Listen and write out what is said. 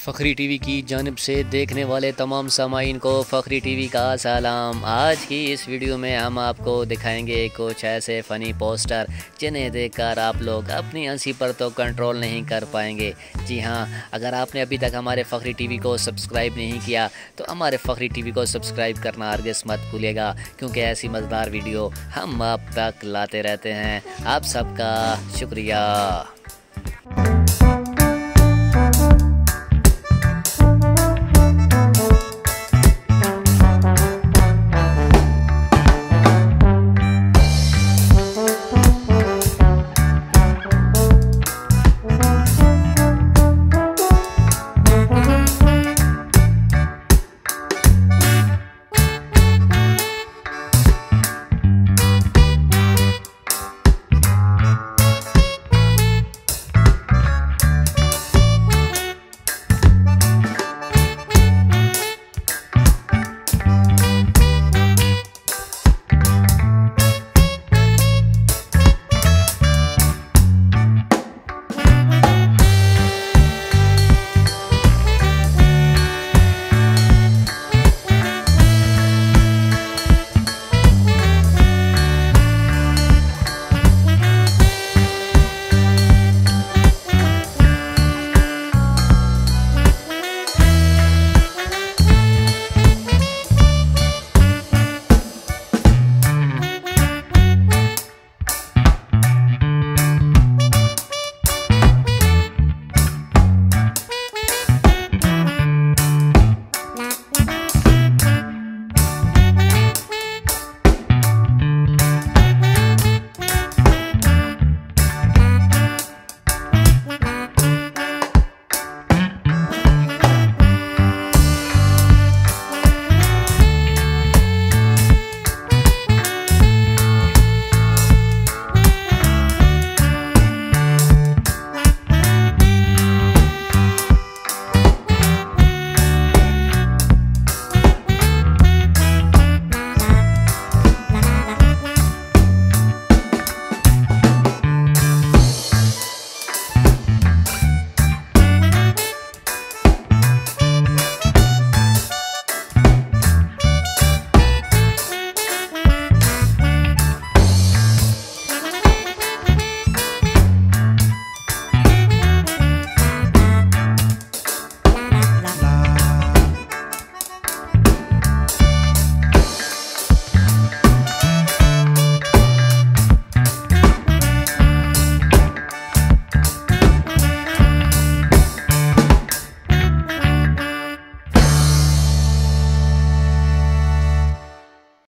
Fakhri TV की जानिब से देखने वाले तमाम सामाईन को फ़खरी टीवी का सलाम। आज की इस वीडियो में हम आपको दिखाएंगे कुछ ऐसे फ़नी पोस्टर जिन्हें देखकर आप लोग अपनी हंसी पर तो कंट्रोल नहीं कर पाएंगे। जी हाँ, अगर आपने अभी तक हमारे फ़खरी टीवी को सब्सक्राइब नहीं किया तो हमारे फ़खरी टीवी को सब्सक्राइब करना हरगिज़ मत भूलिएगा, क्योंकि ऐसी मज़ेदार वीडियो हम आप तक लाते रहते हैं। आप सबका शुक्रिया।